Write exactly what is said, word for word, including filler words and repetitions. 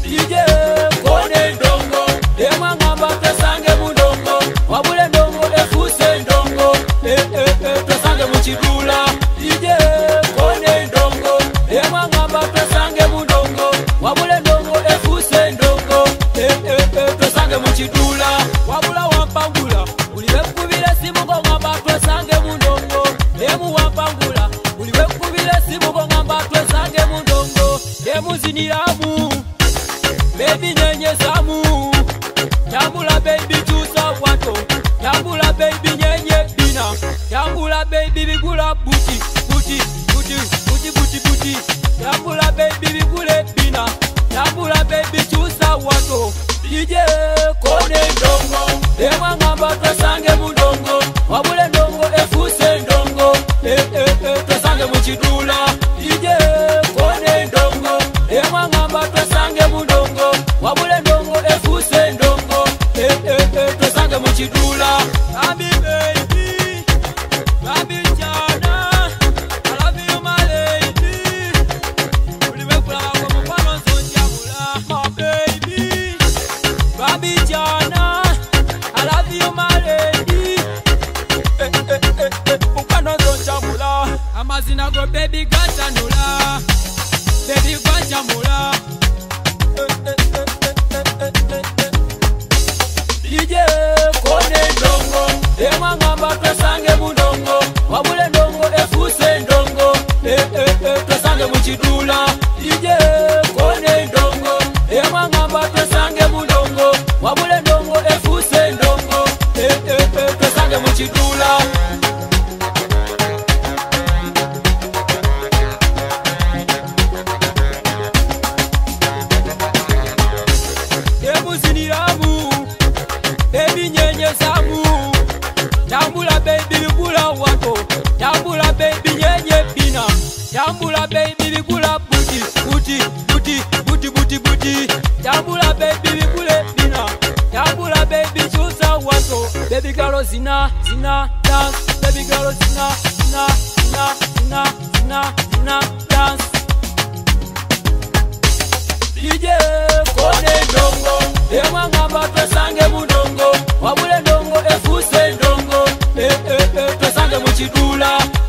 D J kone ndongo Dema ngamba twesange mundongo Wabule ndongo efuse ndongo Eh eh eh twesange muchidula D J kone ndongo Dema ngamba twesange mundongo Wabule ndongo efuse ndongo Eh eh eh twesange muchidula Wabula wampangula Uliwe kubile simu kwa ngamba twesange mundongo Demu wampangula Uliwe kubile simu kwa ngamba twesange mundongo Demu ziniramu Baby nyenye samu Yambula baby chusa wato Yambula baby nyenye bina Yambula baby bigula buti Buti, buti, buti, buti, buti Yambula baby bigule bina Yambula baby chusa wato D J kone ndongo Dema ngamba twesange mundongo Wabule ndongo efuse ndongo Eh eh eh twesange muchidula D J kone ndongo Dema ngamba twesange mundongo Wabule ndongo efuse ndongo Eh eh eh twesange muchidula Baby baby Baby jana I love you my lady Uliwe kula wako mkwano zonjamula My baby Baby jana I love you my lady Eh eh eh eh mkwano zonjamula Amazina go baby gatanula Baby gatanula D J kone ndongo Dema ngamba twesange mundongo Wabule ndongo efuse ndongo Eh eh eh twesange muchidula D J kone ndongo Dema ngamba twesange mundongo Wabule ndongo efuse ndongo Eh eh eh twesange muchidula Demu ziniramu Baby nyenye samu Yambula baby bigula wako Yambula baby nyenye bina Yambula baby bigula buti Buti, buti, buti, buti, buti Yambula baby bigule bina Yambula baby chusa wako Baby girl zina, zina, dance Baby girl zina, zina, zina, zina, zina, zina, dance D J kone ndongo Dema ngamba twesange mundongo Wabule ndongo efuse ndongo Eh eh eh twesange muchidula